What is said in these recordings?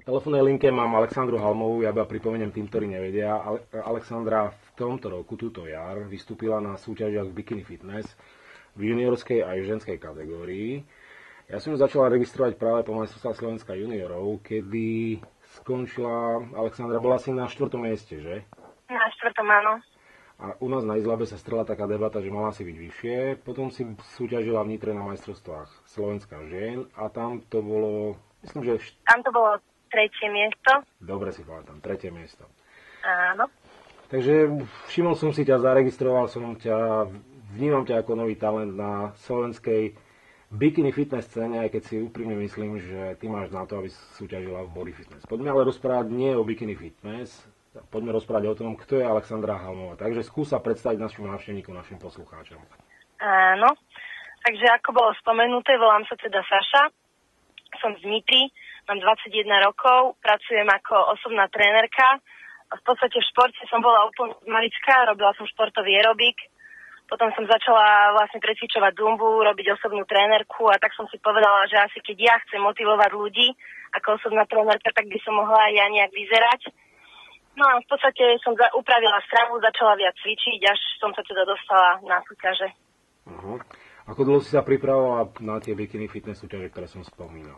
V telefónnej linke mám Alexandru Halmovú, ja iba pripomeniem tým, ktorí nevedia. Alexandra v tomto roku, túto jar, vystúpila na súťažiach Bikini Fitness v juniorskej aj ženskej kategórii. Ja som ju začala registrovať práve po majstrovstvách Slovenska juniorov, kedy skončila, Alexandra bola asi na 4. mieste, že? Na 4. áno. A u nás na Izlabe sa strela taká debata, že mala si byť vyššie. Potom si súťažila v Nitre na majstrovstvách Slovenska žien a tam to bolo, myslím, že... Tam to bolo 3. miesto. Dobre si pamätám, 3. miesto. Áno. Takže všimol som si ťa, zaregistroval som ťa, vnímam ťa ako nový talent na slovenskej bikini fitness scéne, aj keď si úprimne myslím, že ty máš na to, aby súťažila v body fitness. Poďme ale rozprávať nie o bikini fitness, poďme rozprávať o tom, kto je Alexandra Halmová. Takže skúsa predstaviť našim návštevníkom, našim poslucháčom. Áno, takže ako bolo spomenuté, volám sa teda Saša, som z Nitry, mám 21 rokov, pracujem ako osobná trénerka. V podstate v športe som bola úplne maličká, robila som športový aerobik, potom som začala vlastne precvičovať zumbu, robiť osobnú trénerku a tak som si povedala, že asi keď ja chcem motivovať ľudí ako osobná trénerka, tak by som mohla aj ja nejak vyzerať. No a v podstate som upravila stravu, začala viac cvičiť, až som sa teda dostala na súťaže. Uh-huh. Ako dlho si sa pripravovala na tie bikini fitness súťaže, ktoré som spomínal?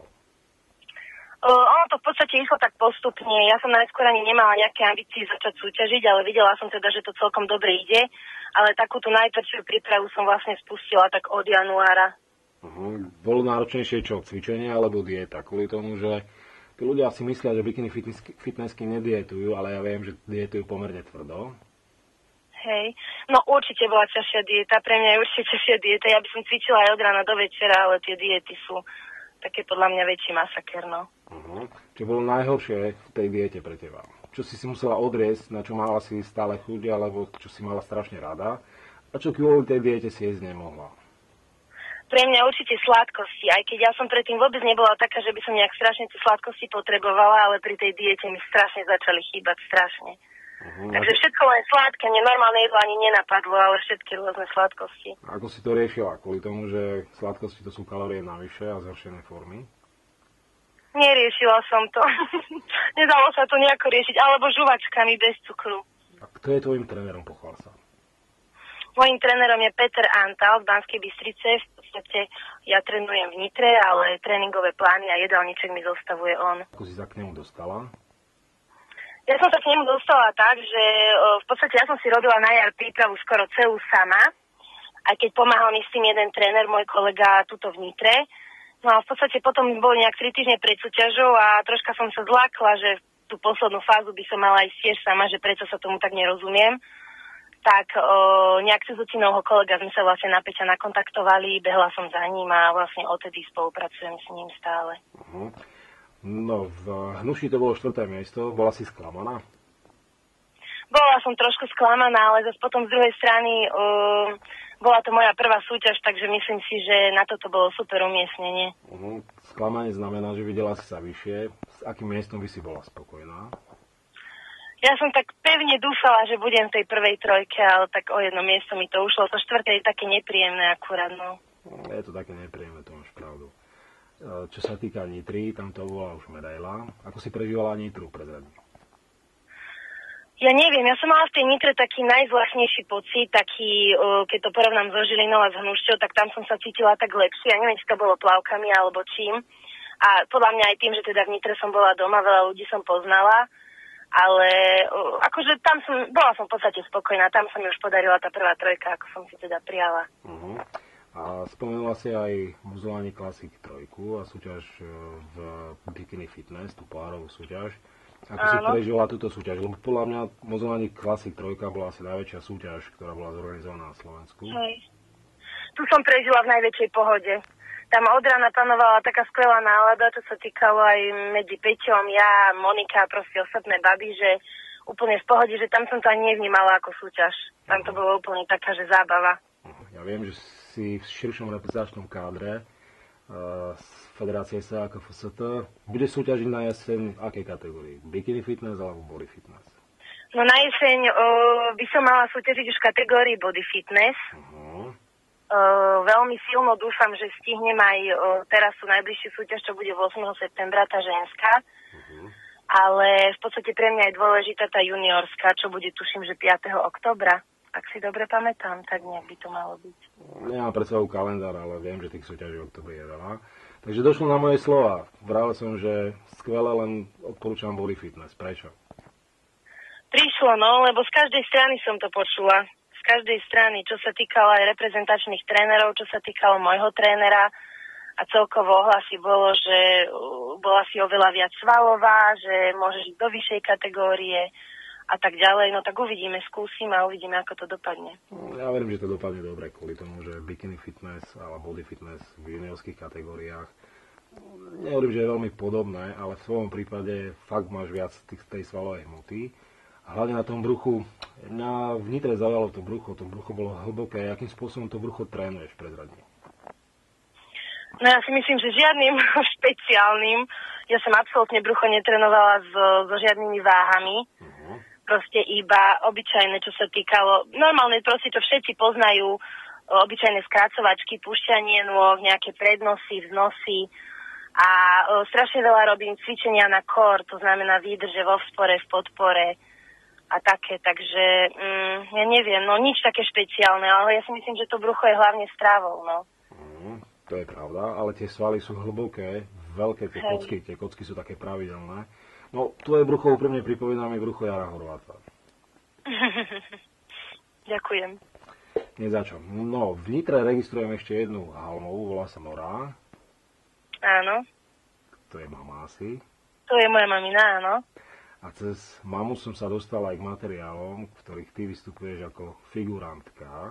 Ono to v podstate išlo tak postupne. Ja som najskôr ani nemala nejaké ambície začať súťažiť, ale videla som teda, že to celkom dobre ide. Ale takúto najtvrdšiu prípravu som vlastne spustila tak od januára. Uh-huh. Bolo náročnejšie čo? Cvičenie alebo dieta? Kvôli tomu, že tí ľudia si myslia, že bikini fitnessky nedietujú, ale ja viem, že dietujú pomerne tvrdo. Hej, no určite bola ťažšia dieta, pre mňa je určite ťažšia dieta. Ja by som cvičila aj od rána do večera, ale tie diety sú také podľa mňa väčší masaker, no. Uh-huh. Čo bolo najhoršie v tej diete pre teba? Čo si musela odriesť, na čo mala si stále chuť, alebo čo si mala strašne rada? A čo kvôli tej diete si jesť nemohla? Pre mňa určite sladkosti, aj keď ja som predtým vôbec nebola taká, že by som nejak strašne tie sladkosti potrebovala, ale pri tej diete mi strašne začali chýbať, strašne. Uh-huh. Takže všetko len sladké, mne normálne jedlo ani nenapadlo, ale všetky rôzne sladkosti. A ako si to riešila? Kvôli tomu, že sladkosti to sú kalórie navyše a zhoršené formy? Neriešila som to. Nedalo sa to nejako riešiť, alebo žuvačkami bez cukru. A kto je tvojim trénerom, pochvál sa? Mojím trénerom je Peter Antal z Banskej Bystrice. V podstate ja trénujem v Nitre, ale tréningové plány a jedálniček mi zostavuje on. Ako si sa k nemu dostala? Ja som sa k nemu dostala tak, že v podstate ja som si robila na jar prípravu skoro celú sama, aj keď pomáhal mi s tým jeden tréner, môj kolega tuto v Nitre. No a v podstate potom bol nejak 3 týždne pred súťažou a troška som sa zlákla, že tú poslednú fázu by som mala ísť tiež sama, že prečo sa tomu tak nerozumiem. Tak nejak cez Utinovho kolega sme sa vlastne na Peťa nakontaktovali, behla som za ním a vlastne odtedy spolupracujem s ním stále. Uh-huh. No, v Hnuši to bolo 4. miesto, bola si sklamaná? Bola som trošku sklamaná, ale zase potom z druhej strany bola to moja prvá súťaž, takže myslím si, že na toto bolo super umiestnenie. Uh-huh. Sklamanie znamená, že videla si sa vyššie. S akým miestom by si bola spokojná? Ja som tak pevne dúfala, že budem v tej prvej trojke, ale tak o jedno miesto mi to ušlo. To 4. je také nepríjemné akurát, no. Je to také nepríjemné, to máš pravdu. Čo sa týka Nitry, tam to bola už medaila. Ako si prežívala Nitru prezradí? Ja neviem, ja som mala v tej Nitre taký najzvláštnejší pocit, taký, keď to porovnám so Žilinou a s Hnušťou, tak tam som sa cítila tak lepšie. Ja neviem, či to bolo plavkami alebo čím. A podľa mňa aj tým, že teda v Nitre som bola doma, veľa ľudí som poznala. Ale akože tam bola som v podstate spokojná, tam sa mi už podarila tá prvá trojka, ako som si teda prijala. Uh-huh. A spomenula si aj Muzolani Classic 3 a súťaž v Bikini Fitness, tú pohárovú súťaž. Ako si prežila túto súťaž? Lebo podľa mňa Muzolani Classic 3 bola asi najväčšia súťaž, ktorá bola zorganizovaná na Slovensku. Hej. Tu som prežila v najväčšej pohode. Tam od rána panovala taká skvelá nálada, čo sa týkalo aj medzi Peťom, ja, Monika, proste ostatné baby, že úplne v pohode, že tam som to ani nevnímala ako súťaž. Tam to bolo úplne taká, že zábava. Ja viem, že si v širšom reprezentačnom kádre z Federácie SA ako FST. Bude súťažiť na jeseň v akej kategórii? Bikini fitness alebo body fitness? No na jeseň by som mala súťažiť už v kategórii body fitness. Uh-huh. Veľmi silno dúfam, že stihnem aj teraz tú najbližšiu súťaž, čo bude 8. septembra, tá ženská. Uh-huh. ale v podstate pre mňa je dôležitá tá juniorská, čo bude tuším, že 5. októbra. Ak si dobre pamätám, tak nejak by to malo byť. Nemám pred sebou kalendár, ale viem, že tých súťaží v oktobri je veľa. Takže došlo na moje slova. Vravel som, že skvelé, len odporúčam body fitness. Prečo? Prišlo, no, lebo z každej strany som to počula. Z každej strany, čo sa týkalo aj reprezentačných trénerov, čo sa týkalo môjho trénera, a celkovo ohlasy bolo, že bola si oveľa viac svalová, že môžeš ísť do vyššej kategórie a tak ďalej. No tak uvidíme, skúsim a uvidíme, ako to dopadne. Ja verím, že to dopadne dobre kvôli tomu, že bikini fitness alebo body fitness v juniorských kategóriách nehovorím, že je veľmi podobné, ale v svojom prípade fakt máš viac tej svalovej hmoty. A hlavne na tom bruchu, na vnitre zaujalo to brucho bolo hlboké. Akým spôsobom to brucho trénuješ prezradne? No ja si myslím, že žiadnym špeciálnym. Ja som absolútne brucho netrenovala so žiadnymi váhami. Proste iba obyčajné, čo sa týkalo. Normálne proste to všetci poznajú. Obyčajné skracovačky, púšťanie nôh, nejaké prednosy, vznosy. A strašne veľa robím cvičenia na core, to znamená výdrže vo vzpore, v podpore a také. Takže ja neviem, no nič také špeciálne, ale ja si myslím, že to brucho je hlavne strávou, no. To je pravda, ale tie svaly sú hlboké, veľké tie kocky sú také pravidelné. No, tvoje brucho úprimne pripomína mi brucho Jara Horváta. Ďakujem. Nie za čo. No, v Nitre registrujem ešte jednu halmovú, volá sa Morá. Áno. To je mama asi. To je moja mamina, áno. A cez mamu som sa dostal aj k materiálom, v ktorých ty vystupuješ ako figurantka.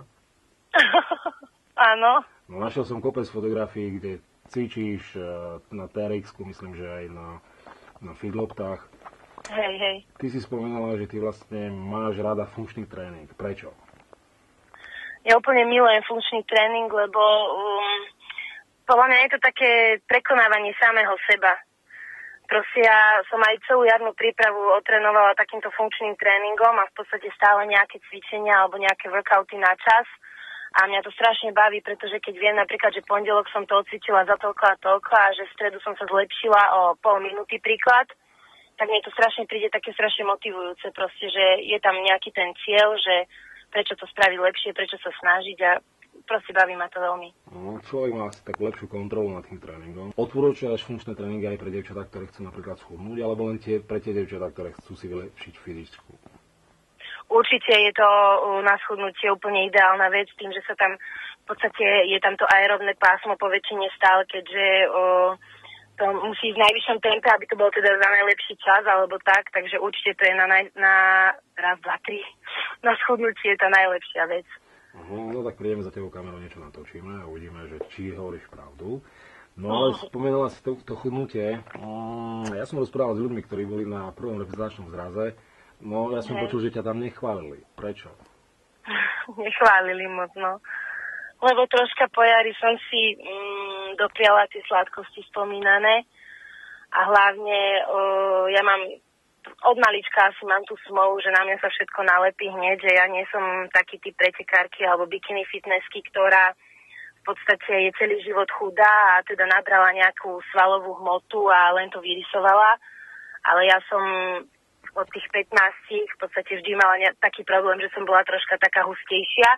Áno. No, našiel som kopec fotografií, kde cvičíš na TRX-ku, myslím, že aj na feedloptách. Hej. Ty si spomínala, že ty vlastne máš rada funkčný tréning. Prečo? Ja úplne milujem funkčný tréning, lebo podľa mňa je to také prekonávanie samého seba. Proste ja som aj celú jarnú prípravu otrénovala takýmto funkčným tréningom a v podstate stále nejaké cvičenia alebo nejaké workouty na čas. A mňa to strašne baví, pretože keď viem napríklad, že pondelok som to odcvičila za toľko a toľko a že v stredu som sa zlepšila o pol minúty príklad, tak mne to strašne príde také strašne motivujúce. Proste, že je tam nejaký ten cieľ, že prečo to spraviť lepšie, prečo sa snažiť a proste baví ma to veľmi. No, človek má asi takú lepšiu kontrolu nad tým tréningom. Odporúčaš funkčné tréningy aj pre dievčatá, ktoré chcú napríklad schudnúť, alebo len pre tie dievčatá, ktoré chcú si vylepšiť fyzičku? Určite je to na schudnutie úplne ideálna vec, tým, že sa tam v podstate je tam to aerobné pásmo po väčšine stále, keďže to musí ísť v najvyššom tempe, aby to bolo teda za najlepší čas alebo tak, takže určite to je na raz, dva, tri. Na schudnutie je tá najlepšia vec. No tak prídeme za tebou kamerou, niečo natočíme a uvidíme, že či hovoríš pravdu. No ale spomenula si to chudnutie. Ja som rozprával s ľuďmi, ktorí boli na prvom reprezentačnom zraze. No, ja som počul, že ťa tam nechválili. Prečo? Nechválili moc, no. Lebo troška po jari som si dopriala tie sladkosti spomínané a hlavne ja mám od malička asi mám tú smolu, že na mňa sa všetko nalepí hneď, že ja nie som taký typ pretekárky alebo bikini fitnessky, ktorá v podstate je celý život chudá a teda nabrala nejakú svalovú hmotu a len to vyrysovala. Ale ja som od tých 15 v podstate vždy mala taký problém, že som bola troška taká hustejšia.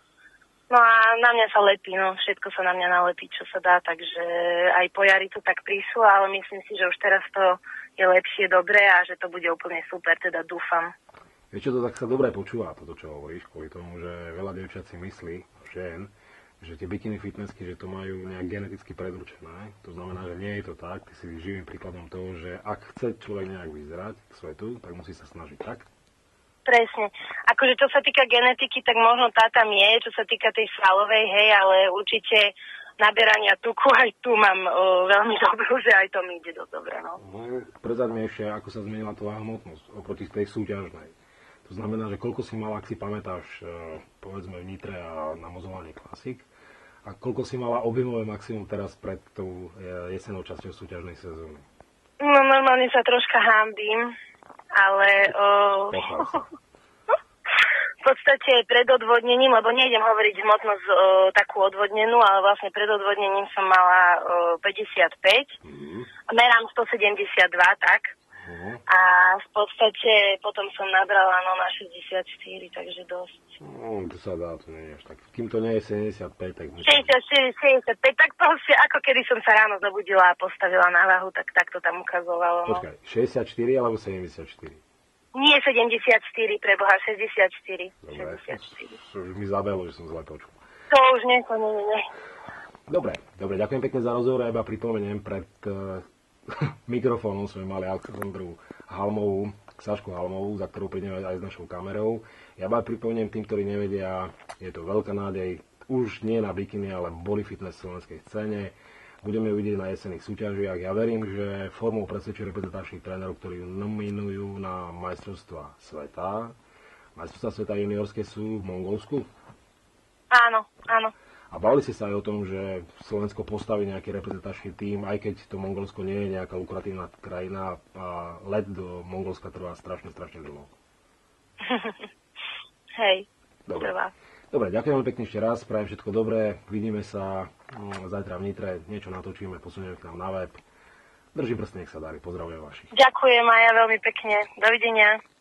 No a na mňa sa lepí, no všetko sa na mňa nalepí, čo sa dá, takže aj po jari to tak prišlo, ale myslím si, že už teraz to je lepšie, dobré a že to bude úplne super, teda dúfam. Vieš čo, to tak sa dobre počúva, toto čo hovoríš, kvôli tomu, že veľa dievčat si myslí, žien, že tie bikini fitnessky, že to majú nejak geneticky predurčené. To znamená, že nie je to tak. Ty si živým príkladom toho, že ak chce človek nejak vyzerať k svetu, tak musí sa snažiť, tak? Presne. Akože čo sa týka genetiky, tak možno tá tam je, čo sa týka tej svalovej, hej, ale určite naberania tuku aj tu mám veľmi dobrú, že aj to mi ide dosť dobre, no. Predzaď mi ešte, ako sa zmenila tvoja hmotnosť oproti tej súťažnej. To znamená, že koľko si mala, ak si pamätáš, povedzme v Nitre a na Mozolane Classic, a koľko si mala objemové maximum teraz pred tou jesennou časťou súťažnej sezóny? No normálne sa troška hanbím, ale v podstate pred odvodnením, lebo nejdem hovoriť hmotnosť takú odvodnenú, ale vlastne pred odvodnením som mala 55, merám 172, tak. A v podstate potom som nabrala na 64, takže dosť. To sa dá, to nie je až tak. Kým to nie je 75, tak... 64, 65, tak proste ako kedy som sa ráno zobudila a postavila na váhu, tak to tam ukazovalo. No. Počkaj, 64 alebo 74? Nie 74, preboha, 64. Dobre, 64. už mi zabelo, že som zle počul. To už nie, to nie. Dobre, ďakujem pekne za rozhovor. Ja iba pripomeniem, pred mikrofónom sme mali Alexandru Halmovú, Sašku Halmovú, za ktorou prídeme aj s našou kamerou. Ja iba pripomeniem tým, ktorí nevedia, je to veľká nádej, už nie na bikini, ale body fitness v slovenskej scéne. Budeme ju vidieť na jesenných súťažiach. Ja verím, že formou presvedčí reprezentačných trénerov, ktorí ju nominujú na majstrovstvá sveta. Majstrovstvá sveta juniorské sú v Mongolsku? Áno. A bavili ste sa aj o tom, že Slovensko postaví nejaký reprezentačný tím, aj keď to Mongolsko nie je nejaká lukratívna krajina a let do Mongolska trvá strašne dlho. Hej, Dobre, ďakujem veľmi pekne ešte raz, prajem všetko dobré, vidíme sa zajtra v Nitre, niečo natočíme, posunieme k nám na web. Držím prst, nech sa darí, pozdravujem vašich. Ďakujem aj ja veľmi pekne, dovidenia.